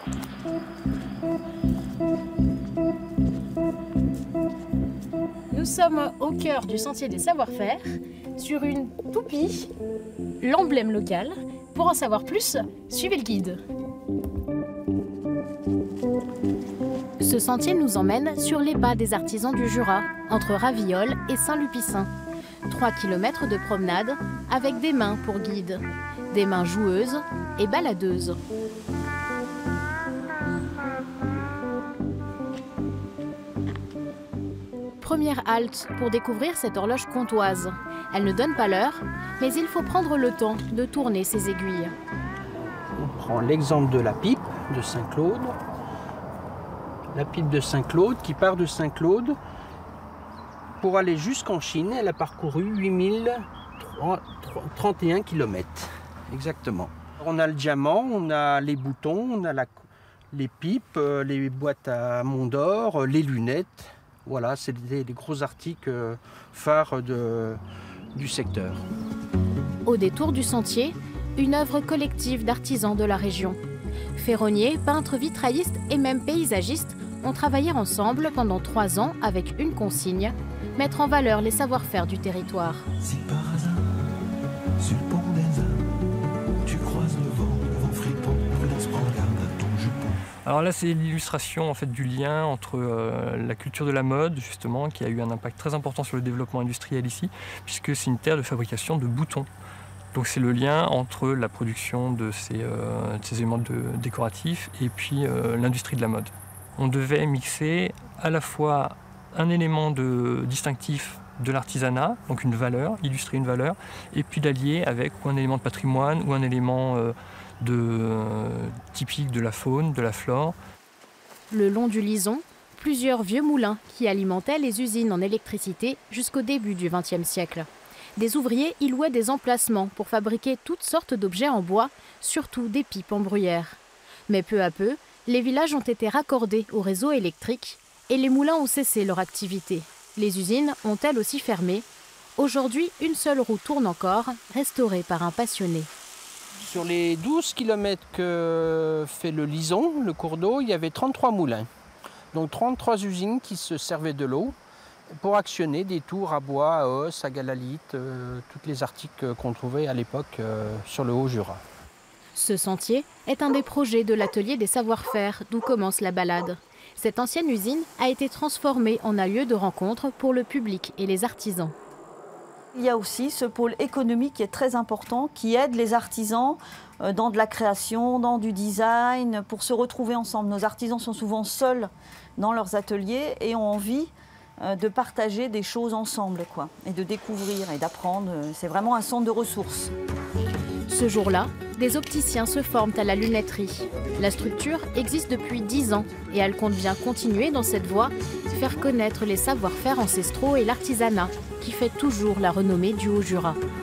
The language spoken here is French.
Nous sommes au cœur du sentier des savoir-faire, sur une toupie, l'emblème local. Pour en savoir plus, suivez le guide. Ce sentier nous emmène sur les pas des artisans du Jura, entre Ravillol et Saint-Lupicin. 3 km de promenade avec des mains pour guide, des mains joueuses et baladeuses. Première halte pour découvrir cette horloge comtoise. Elle ne donne pas l'heure, mais il faut prendre le temps de tourner ses aiguilles. On prend l'exemple de la pipe de Saint-Claude. La pipe de Saint-Claude qui part de Saint-Claude pour aller jusqu'en Chine. Elle a parcouru 8031 km. Exactement. On a le diamant, on a les boutons, on a les pipes, les boîtes à Mont d'Or, les lunettes. Voilà, c'est des gros articles phares du secteur. Au détour du sentier, une œuvre collective d'artisans de la région. Ferronniers, peintres, vitraillistes et même paysagistes ont travaillé ensemble pendant 3 ans avec une consigne, mettre en valeur les savoir-faire du territoire. Si par hasard, sur le pont des Arts, tu croises le vent fripon, prudence, prends garde à ton jupon. Alors là, c'est l'illustration en fait du lien entre la culture de la mode, justement, qui a eu un impact très important sur le développement industriel ici, puisque c'est une terre de fabrication de boutons. Donc c'est le lien entre la production de ces éléments décoratifs et puis l'industrie de la mode. On devait mixer à la fois un élément distinctif de l'artisanat, donc une valeur, illustrer une valeur, et puis l'allier avec ou un élément de patrimoine ou un élément typique de la faune, de la flore. Le long du Lison, plusieurs vieux moulins qui alimentaient les usines en électricité jusqu'au début du XXe siècle. Des ouvriers y louaient des emplacements pour fabriquer toutes sortes d'objets en bois, surtout des pipes en bruyère. Mais peu à peu, les villages ont été raccordés au réseau électrique et les moulins ont cessé leur activité. Les usines ont elles aussi fermé. Aujourd'hui, une seule roue tourne encore, restaurée par un passionné. Sur les 12 km que fait le Lison, le cours d'eau, il y avait 33 moulins. Donc 33 usines qui se servaient de l'eau pour actionner des tours à bois, à os, à galalite, tous les articles qu'on trouvait à l'époque sur le Haut-Jura. Ce sentier est un des projets de l'atelier des savoir-faire d'où commence la balade. Cette ancienne usine a été transformée en un lieu de rencontre pour le public et les artisans. Il y a aussi ce pôle économique qui est très important, qui aide les artisans dans de la création, dans du design, pour se retrouver ensemble. Nos artisans sont souvent seuls dans leurs ateliers et ont envie de partager des choses ensemble, quoi, et de découvrir et d'apprendre. C'est vraiment un centre de ressources. Ce jour-là, des opticiens se forment à la lunetterie. La structure existe depuis 10 ans et elle compte bien continuer dans cette voie, faire connaître les savoir-faire ancestraux et l'artisanat qui fait toujours la renommée du Haut-Jura.